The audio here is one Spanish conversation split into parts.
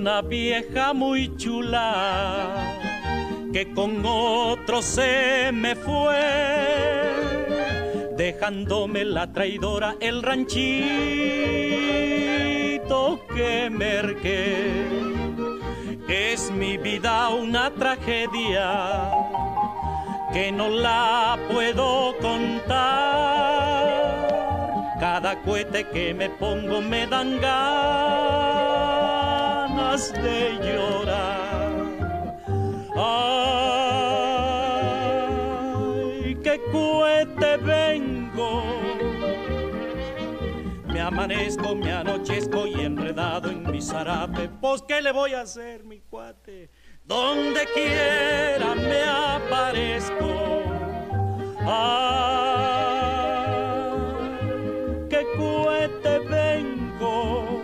una vieja muy chula que con otro se me fue, dejándome la traidora el ranchito que merqué. Es mi vida una tragedia que no la puedo contar. Cada cohete que me pongo me dan ganas de llorar. Ay, qué cohete vengo. Me amanezco, me anochezco y enredado en mi zarape. Pues, ¿qué le voy a hacer, mi cuate? Donde quiera me aparezco. Ay, qué cohete vengo.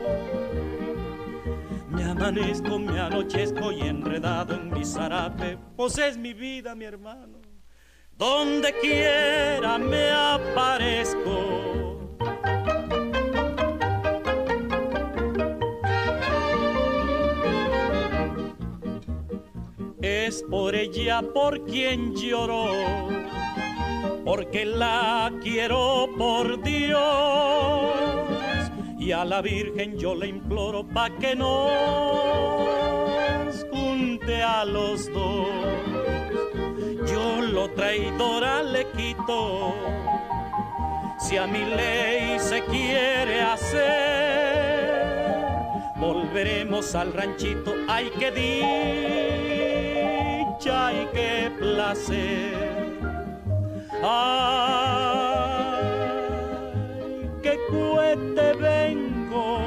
Me amanezco, me anochezco y enredado en mi zarape. Pues es mi vida, mi hermano. Donde quiera me aparezco. Es por ella por quien lloro, porque la quiero por Dios, y a la Virgen yo le imploro pa' que nos junte a los dos. Yo lo traidora le quito, si a mi ley se quiere hacer, volveremos al ranchito. Ay, qué dicha y qué placer. Ay, qué cohete vengo.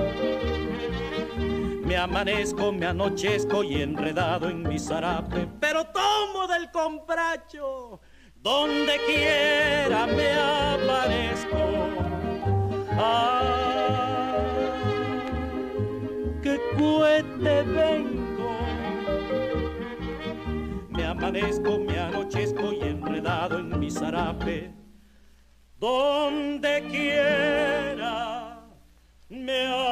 Me amanezco, me anochezco y enredado en mi zarape, pero tomo del compracho. Donde quiera me aparezco. Ay, qué cohete vengo. Me amanezco, me anochezco y enredado en mi zarape. Donde quiera me aparezco.